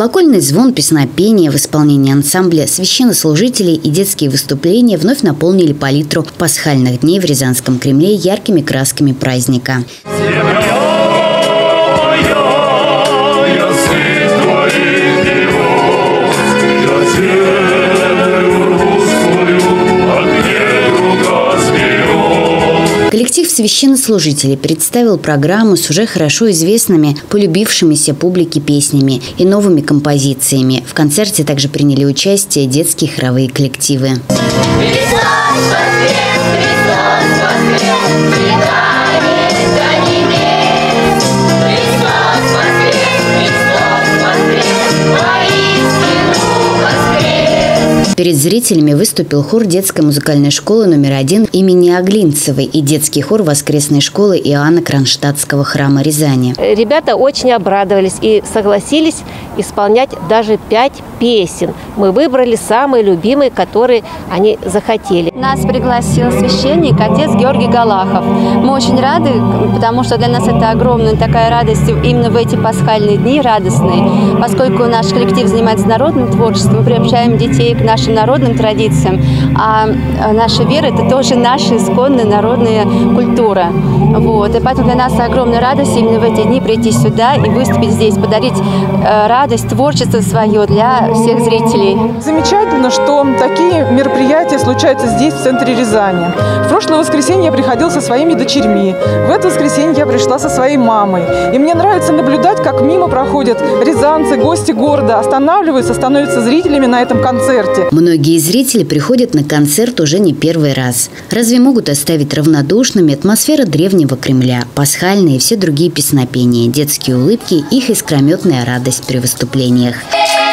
Колокольный звон, песнопение в исполнении ансамбля, священнослужителей и детские выступления вновь наполнили палитру пасхальных дней в Рязанском Кремле яркими красками праздника. Коллектив священнослужителей представил программу с уже хорошо известными, полюбившимися публике песнями и новыми композициями. В концерте также приняли участие детские хоровые коллективы. Перед зрителями выступил хор детской музыкальной школы номер 1 имени Оглинцевой и детский хор воскресной школы Иоанна Кронштадтского храма Рязани. Ребята очень обрадовались и согласились исполнять даже 5 песен. Мы выбрали самые любимые, которые они захотели. Нас пригласил священник, отец Георгий Галахов. Мы очень рады, потому что для нас это огромная такая радость именно в эти пасхальные дни радостные. Поскольку наш коллектив занимается народным творчеством, мы приобщаем детей к нашим народным традициям, а наша вера – это тоже наша исконная народная культура. Вот. И поэтому для нас огромная радость именно в эти дни прийти сюда и выступить здесь, подарить радость, творчество свое для всех зрителей. Замечательно, что такие мероприятия случаются здесь, в центре Рязани. В прошлое воскресенье я приходила со своими дочерьми. В это воскресенье я пришла со своей мамой. И мне нравится наблюдать, как мимо проходят рязанцы, гости города, останавливаются, становятся зрителями на этом концерте. Многие зрители приходят на концерт уже не первый раз. Разве могут оставить равнодушными атмосфера древнего Кремля, пасхальные и все другие песнопения, детские улыбки, их искрометная радость при выступлениях?